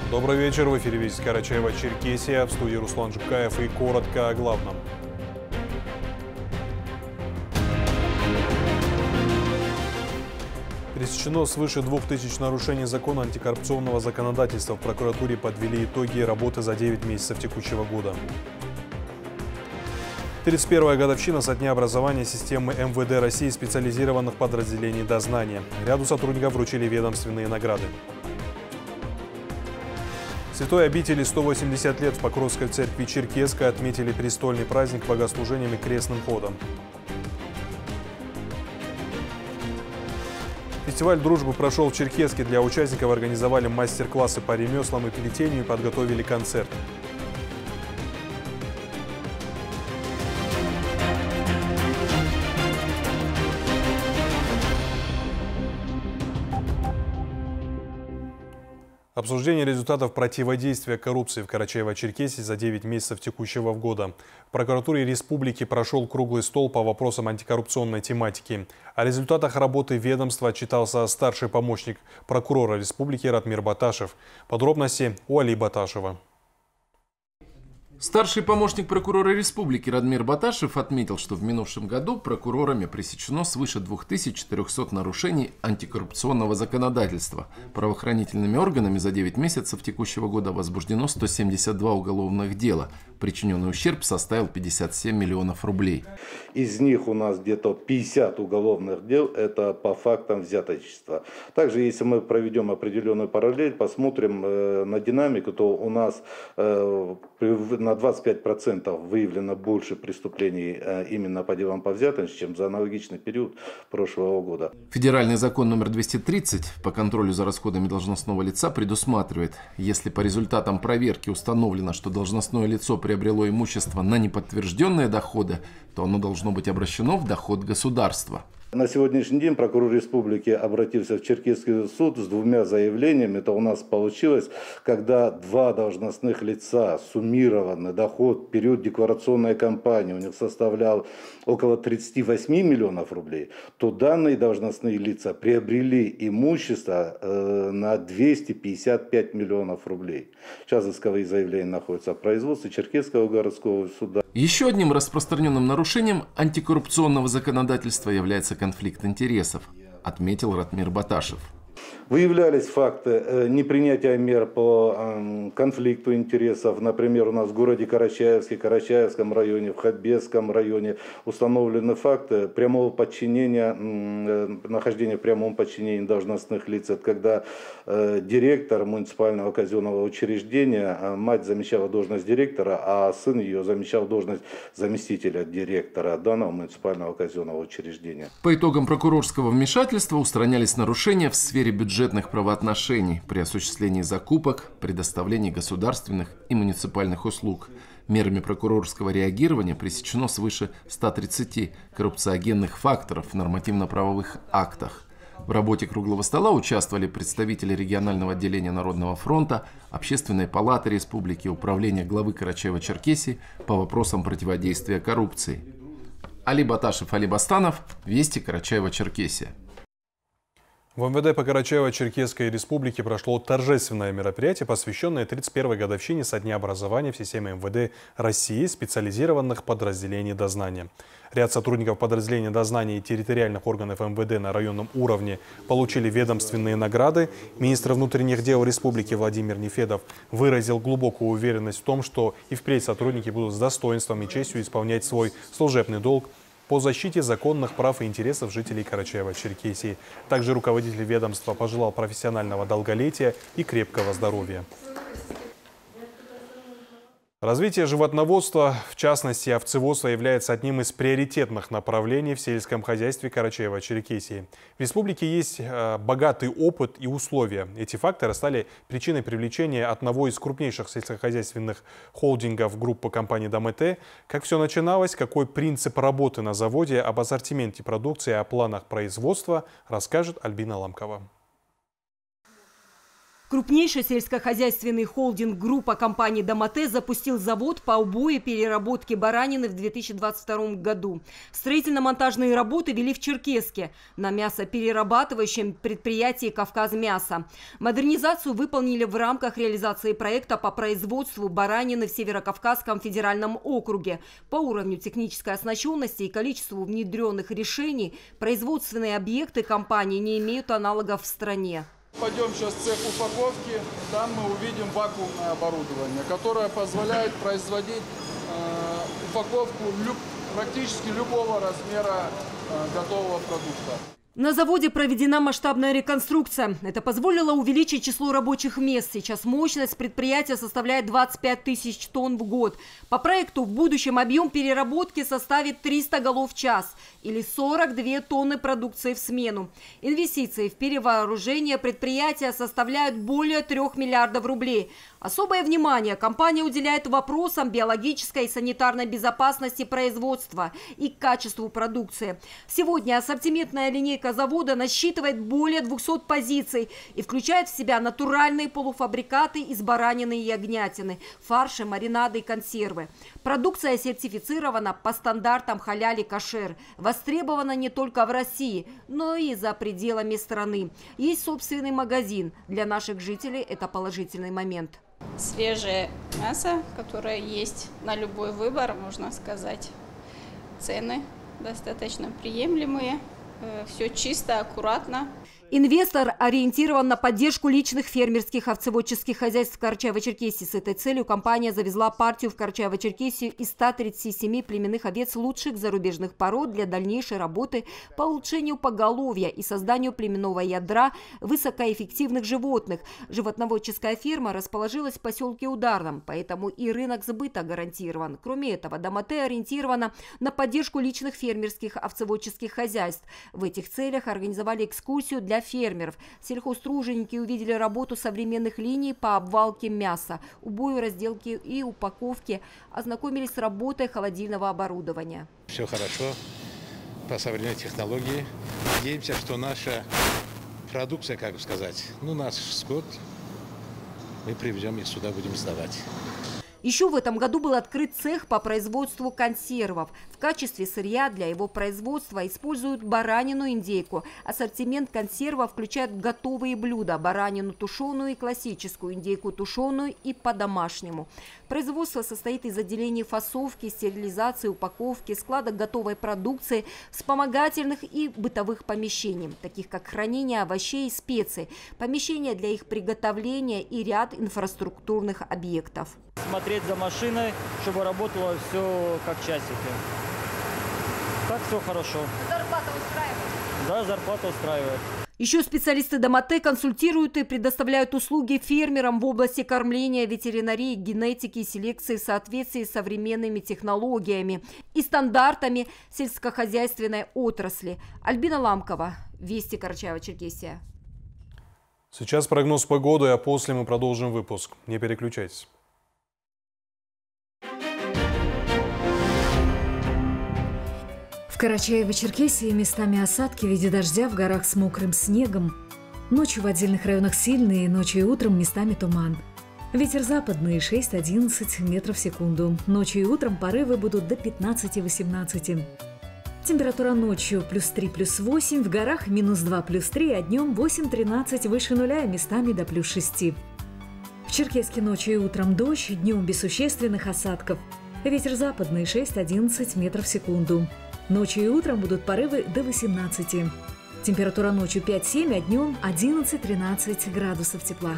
Добрый вечер. В эфире «Вести Карачаево-Черкесия». В студии Руслан Жукаев и коротко о главном. Пресечено свыше 2000 нарушений закона антикоррупционного законодательства. В прокуратуре подвели итоги работы за 9 месяцев текущего года. 31-я годовщина со дня образования системы МВД России специализированных подразделений дознания. Ряду сотрудников вручили ведомственные награды. Святой обители 180 лет в Покровской церкви Черкесской отметили престольный праздник богослужением и крестным ходом. Фестиваль дружбы прошел в Черкесске. Для участников организовали мастер-классы по ремеслам и плетению и подготовили концерт. Обсуждение результатов противодействия коррупции в Карачаево-Черкесии за 9 месяцев текущего года. В прокуратуре республики прошел круглый стол по вопросам антикоррупционной тематики. О результатах работы ведомства отчитался старший помощник прокурора республики Ратмир Баташев. Подробности у Али Баташева. Старший помощник прокурора республики Ратмир Баташев отметил, что в минувшем году прокурорами пресечено свыше 2400 нарушений антикоррупционного законодательства. Правоохранительными органами за 9 месяцев текущего года возбуждено 172 уголовных дела. Причиненный ущерб составил 57 миллионов рублей. Из них у нас где-то 50 уголовных дел – это по фактам взяточества. Также, если мы проведем определенную параллель, посмотрим на динамику, то у нас на 25% выявлено больше преступлений именно по делам по взяточеству, чем за аналогичный период прошлого года. Федеральный закон номер 230 по контролю за расходами должностного лица предусматривает, если по результатам проверки установлено, что должностное лицо приобрело имущество на неподтвержденные доходы, то оно должно быть обращено в доход государства. На сегодняшний день прокурор республики обратился в Черкесский суд с 2 заявлениями. Это у нас получилось, когда 2 должностных лица, суммированный доход в период декларационной кампании у них составлял около 38 миллионов рублей, то данные должностные лица приобрели имущество на 255 миллионов рублей. Сейчас исковые заявления находятся в производстве Черкесского городского суда. Еще одним распространенным нарушением антикоррупционного законодательства является конфликт интересов, отметил Ратмир Баташев. Выявлялись факты непринятия мер по конфликту интересов. Например, у нас в городе Карачаевске, Карачаевском районе, в Хатбесском районе установлены факты прямого подчинения, нахождения в прямом подчинении должностных лиц. Это когда директор муниципального казенного учреждения, мать замещала должность директора, а сын ее замещал должность заместителя директора данного муниципального казенного учреждения. По итогам прокурорского вмешательства устранялись нарушения в сфере бюджетных правоотношений при осуществлении закупок, предоставлении государственных и муниципальных услуг. Мерами прокурорского реагирования пресечено свыше 130 коррупциогенных факторов в нормативно-правовых актах. В работе круглого стола участвовали представители регионального отделения Народного фронта, Общественной палаты республики, управления главы Карачаево-Черкесии по вопросам противодействия коррупции. Али Баташев, Али Бастанов, Вести Карачаево-Черкесия. В МВД по Карачаево-Черкесской республике прошло торжественное мероприятие, посвященное 31-й годовщине со дня образования в системе МВД России специализированных подразделений дознания. Ряд сотрудников подразделения дознания и территориальных органов МВД на районном уровне получили ведомственные награды. Министр внутренних дел республики Владимир Нефедов выразил глубокую уверенность в том, что и впредь сотрудники будут с достоинством и честью исполнять свой служебный долг по защите законных прав и интересов жителей Карачаево-Черкесии. Также руководитель ведомства пожелал профессионального долголетия и крепкого здоровья. Развитие животноводства, в частности овцеводства, является одним из приоритетных направлений в сельском хозяйстве Карачаево-Черкесии. В республике есть богатый опыт и условия. Эти факторы стали причиной привлечения одного из крупнейших сельскохозяйственных холдингов группы компании ДОМЭТЭ. Как все начиналось, какой принцип работы на заводе, об ассортименте продукции, о планах производства расскажет Альбина Ламкова. Крупнейший сельскохозяйственный холдинг группа компаний «Домате» запустил завод по убою и переработке баранины в 2022 году. Строительно-монтажные работы вели в Черкесске на мясоперерабатывающем предприятии «Кавказмясо». Модернизацию выполнили в рамках реализации проекта по производству баранины в Северокавказском федеральном округе. По уровню технической оснащенности и количеству внедренных решений производственные объекты компании не имеют аналогов в стране. Пойдем сейчас в цех упаковки, там мы увидим вакуумное оборудование, которое позволяет производить упаковку практически любого размера готового продукта. На заводе проведена масштабная реконструкция. Это позволило увеличить число рабочих мест. Сейчас мощность предприятия составляет 25 тысяч тонн в год. По проекту в будущем объем переработки составит 300 голов в час или 42 тонны продукции в смену. Инвестиции в перевооружение предприятия составляют более 3 миллиардов рублей. Особое внимание компания уделяет вопросам биологической и санитарной безопасности производства и качеству продукции. Сегодня ассортиментная линейка завода насчитывает более 200 позиций и включает в себя натуральные полуфабрикаты из баранины и ягнятины, фарши, маринады и консервы. Продукция сертифицирована по стандартам халяль и кошер. Востребована не только в России, но и за пределами страны. Есть собственный магазин. Для наших жителей это положительный момент. Свежее мясо, которое есть на любой выбор, можно сказать. Цены достаточно приемлемые, все чисто, аккуратно. Инвестор ориентирован на поддержку личных фермерских овцеводческих хозяйств в Карачаево-Черкесии. С этой целью компания завезла партию в Карачаево-Черкесию из 137 племенных овец лучших зарубежных пород для дальнейшей работы по улучшению поголовья и созданию племенного ядра высокоэффективных животных. Животноводческая ферма расположилась в поселке Ударном, поэтому и рынок сбыта гарантирован. Кроме этого, Домате ориентирована на поддержку личных фермерских овцеводческих хозяйств. В этих целях организовали экскурсию для фермеров. Сельхозтруженики увидели работу современных линий по обвалке мяса, убою, разделке и упаковке, ознакомились с работой холодильного оборудования. Все хорошо по современной технологии. Надеемся, что наша продукция, как сказать, наш скот, мы привезем и сюда будем сдавать. Еще в этом году был открыт цех по производству консервов. В качестве сырья для его производства используют баранину, индейку. Ассортимент консервов включает готовые блюда – баранину тушеную и классическую, индейку тушеную и по-домашнему. Производство состоит из отделений фасовки, стерилизации, упаковки, складок готовой продукции, вспомогательных и бытовых помещений, таких как хранение овощей и специй, помещения для их приготовления и ряд инфраструктурных объектов. Смотреть за машиной, чтобы работало все как часики. Так все хорошо. Зарплата устраивает? Да, зарплата устраивает. Еще специалисты Домате консультируют и предоставляют услуги фермерам в области кормления, ветеринарии, генетики и селекции в соответствии с современными технологиями и стандартами сельскохозяйственной отрасли. Альбина Ламкова, Вести, Карачаево-Черкесия. Сейчас прогноз погоды, а после мы продолжим выпуск. Не переключайтесь. В Карачаево-Черкесии местами осадки в виде дождя, в горах с мокрым снегом. Ночью в отдельных районах сильные, ночью и утром местами туман. Ветер западный 6-11 метров в секунду. Ночью и утром порывы будут до 15-18. Температура ночью +3, +8, в горах -2, +3, а днем 8-13 выше нуля, местами до +6. В Черкесске ночью и утром дождь, днем без существенных осадков. Ветер западный 6-11 метров в секунду. Ночью и утром будут порывы до 18. Температура ночью 5-7, а днем 11-13 градусов тепла.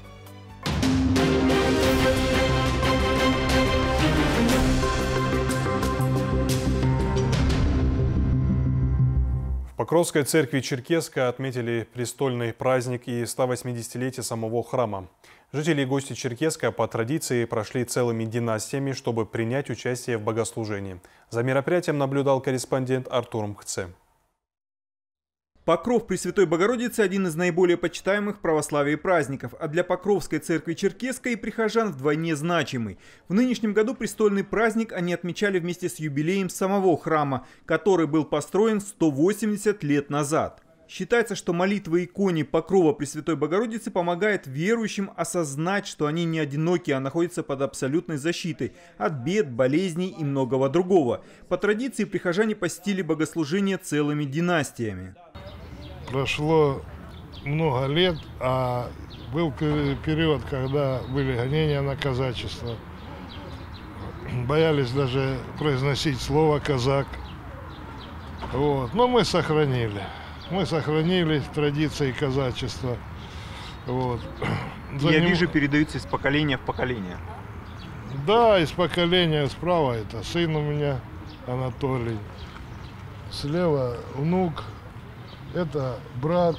В Покровской церкви Черкесска отметили престольный праздник и 180-летие самого храма. Жители и гости Черкесска по традиции прошли целыми династиями, чтобы принять участие в богослужении. За мероприятием наблюдал корреспондент Артур Мхце. Покров Пресвятой Богородицы – один из наиболее почитаемых в православии праздников, а для Покровской церкви Черкесска и прихожан вдвойне значимый. В нынешнем году престольный праздник они отмечали вместе с юбилеем самого храма, который был построен 180 лет назад. Считается, что молитва иконе Покрова Пресвятой Богородицы помогает верующим осознать, что они не одиноки, а находятся под абсолютной защитой от бед, болезней и многого другого. По традиции прихожане постили богослужение целыми династиями. Прошло много лет, а был период, когда были гонения на казачество. Боялись даже произносить слово «казак». Вот. Но мы сохранили. Мы сохранили традиции казачества. Вот. Я вижу, передаются из поколения в поколение. Да, из поколения. Справа это сын у меня, Анатолий. Слева внук. Это брат.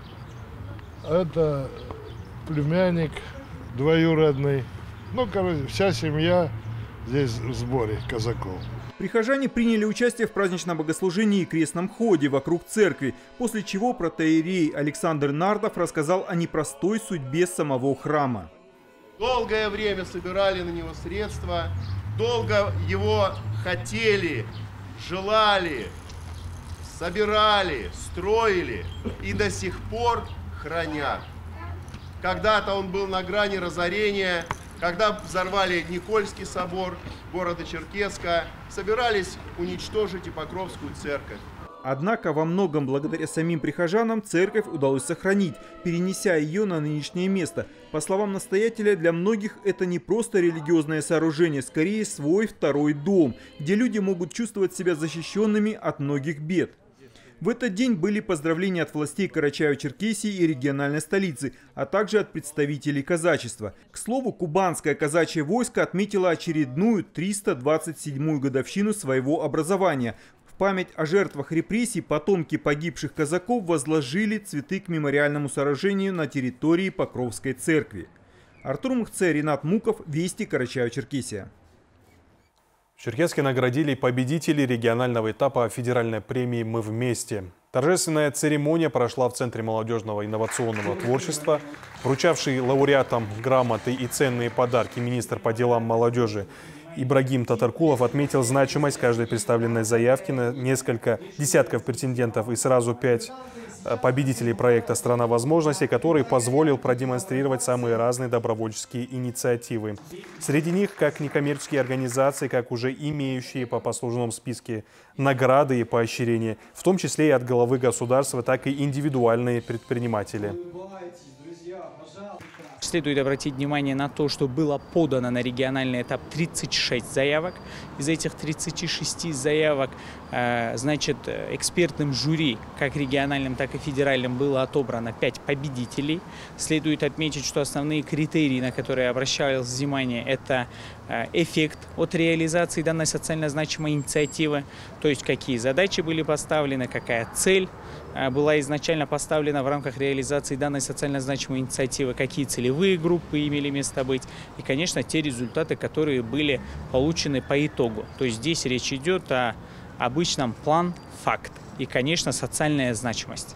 Это племянник двоюродный. Ну, короче, вся семья здесь в сборе казаков. Прихожане приняли участие в праздничном богослужении и крестном ходе вокруг церкви, после чего протоиерей Александр Нардов рассказал о непростой судьбе самого храма. Долгое время собирали на него средства, долго его хотели, желали, собирали, строили и до сих пор хранят. Когда-то он был на грани разорения. Когда взорвали Никольский собор города Черкесска, собирались уничтожить и Покровскую церковь. Однако во многом благодаря самим прихожанам церковь удалось сохранить, перенеся ее на нынешнее место. По словам настоятеля, для многих это не просто религиозное сооружение, скорее свой второй дом, где люди могут чувствовать себя защищенными от многих бед. В этот день были поздравления от властей Карачаево-Черкесии и региональной столицы, а также от представителей казачества. К слову, кубанское казачье войско отметило очередную 327-ю годовщину своего образования. В память о жертвах репрессий потомки погибших казаков возложили цветы к мемориальному сооружению на территории Покровской церкви. Артур Мухце, Ренат Муков, Вести, Карачаево-Черкесия. В Черкесске наградили победителей регионального этапа федеральной премии «Мы вместе». Торжественная церемония прошла в Центре молодежного инновационного творчества. Вручавший лауреатам грамоты и ценные подарки министр по делам молодежи Ибрагим Татаркулов отметил значимость каждой представленной заявки на несколько десятков претендентов и сразу 5 победителей проекта «Страна возможностей», который позволил продемонстрировать самые разные добровольческие инициативы. Среди них как некоммерческие организации, как уже имеющие по послужному списке награды и поощрения, в том числе и от главы государства, так и индивидуальные предприниматели. Следует обратить внимание на то, что было подано на региональный этап 36 заявок. Из этих 36 заявок, значит, экспертным жюри, как региональным, так и федеральным, было отобрано 5 победителей. Следует отметить, что основные критерии, на которые обращалось внимание, это эффект от реализации данной социально значимой инициативы, то есть какие задачи были поставлены, какая цель была изначально поставлена в рамках реализации данной социально значимой инициативы, какие целевые группы имели место быть и, конечно, те результаты, которые были получены по итогу. То есть здесь речь идет о обычном план-факт и, конечно, социальная значимость.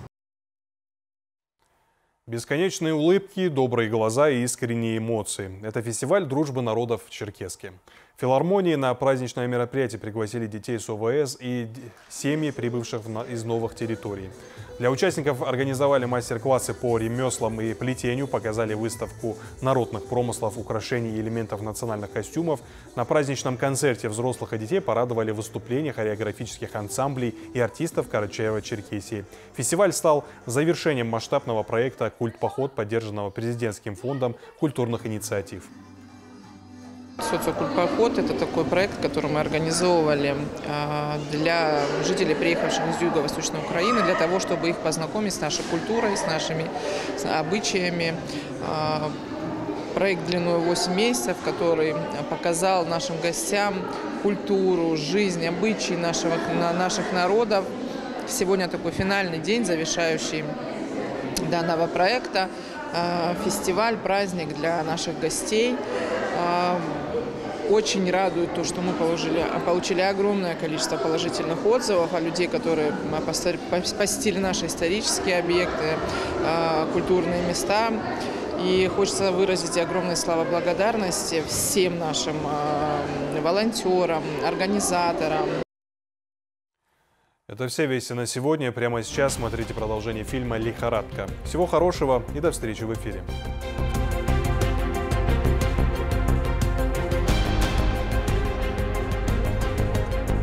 Бесконечные улыбки, добрые глаза и искренние эмоции. Это фестиваль дружбы народов в Черкесске. В филармонии на праздничное мероприятие пригласили детей с ОВС и семьи, прибывших из новых территорий. Для участников организовали мастер-классы по ремеслам и плетению, показали выставку народных промыслов, украшений и элементов национальных костюмов. На праздничном концерте взрослых и детей порадовали выступления хореографических ансамблей и артистов Карачаево-Черкесии. Фестиваль стал завершением масштабного проекта «Культ-поход», поддержанного президентским фондом культурных инициатив. Социокультпоход – это такой проект, который мы организовывали для жителей, приехавших из Юго-Восточной Украины, для того, чтобы их познакомить с нашей культурой, с нашими обычаями. Проект длиной 8 месяцев, который показал нашим гостям культуру, жизнь, обычаи наших народов. Сегодня такой финальный день, завершающий данного проекта. Фестиваль, праздник для наших гостей. Очень радует то, что мы получили огромное количество положительных отзывов от людей, которые посетили наши исторические объекты, культурные места. И хочется выразить огромные слова благодарности всем нашим волонтерам, организаторам. Это все вести на сегодня. Прямо сейчас смотрите продолжение фильма «Лихорадка». Всего хорошего и до встречи в эфире.